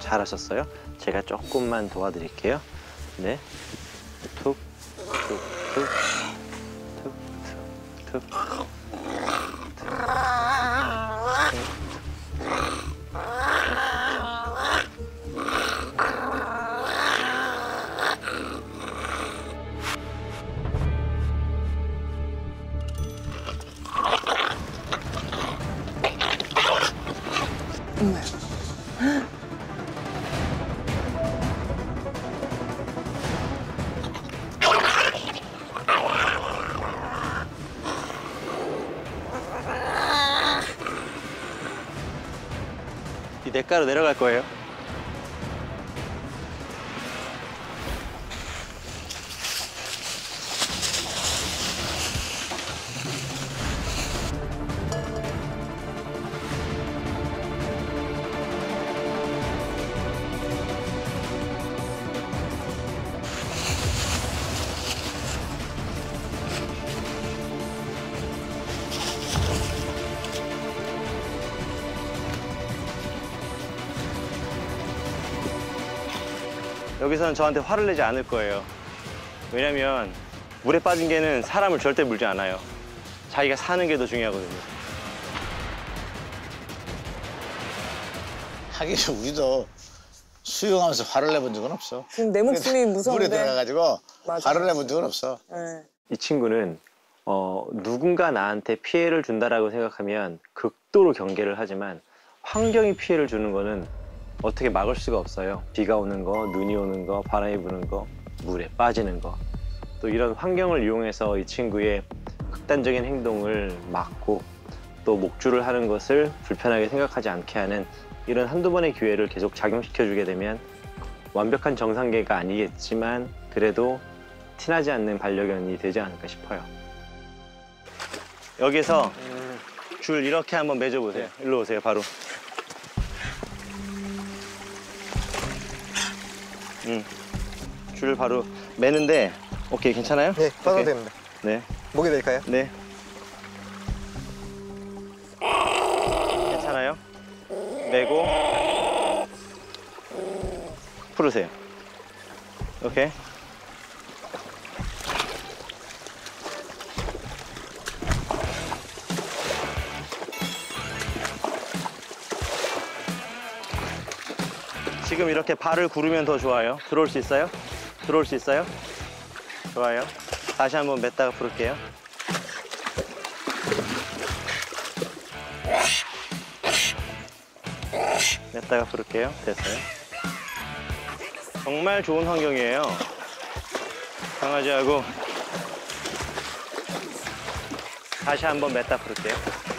잘하셨어요. 제가 조금만 도와드릴게요. 네. 툭, 툭, 툭, 툭, 툭, 툭. 이 냇가로 내려갈 거예요. 여기서는 저한테 화를 내지 않을 거예요. 왜냐면 물에 빠진 개는 사람을 절대 물지 않아요. 자기가 사는 게 더 중요하거든요. 하긴 우리도 수영하면서 화를 내본 적은 없어. 지금 내 목숨이 무서운데. 물에 들어가가지고 맞아. 화를 내본 적은 없어. 네. 이 친구는 누군가 나한테 피해를 준다라고 생각하면 극도로 경계를 하지만 환경이 피해를 주는 거는 어떻게 막을 수가 없어요. 비가 오는 거, 눈이 오는 거, 바람이 부는 거, 물에 빠지는 거. 또 이런 환경을 이용해서 이 친구의 극단적인 행동을 막고 또 목줄을 하는 것을 불편하게 생각하지 않게 하는 이런 한두 번의 기회를 계속 작용시켜주게 되면 완벽한 정상계가 아니겠지만 그래도 티나지 않는 반려견이 되지 않을까 싶어요. 여기서 줄 이렇게 한번 매줘보세요. 일로 오세요, 바로. 줄 바로 매는데 오케이, 괜찮아요? 네, 빠도 오케이. 됩니다. 네, 목이 될까요? 네. 괜찮아요? 매고 풀으세요. 오케이. 지금 이렇게 발을 구르면 더 좋아요. 들어올 수 있어요? 들어올 수 있어요? 좋아요. 다시 한번 맸다가 풀을게요. 맸다가 풀을게요. 됐어요. 정말 좋은 환경이에요. 강아지하고 다시 한번 맸다 풀을게요.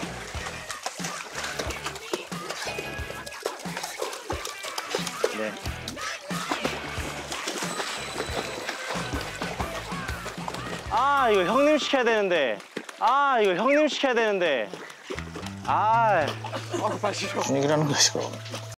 네. 아, 이거 형님 시켜야 되는데. 아, 이거 형님 시켜야 되는데. 아. 분위기라는 것이고.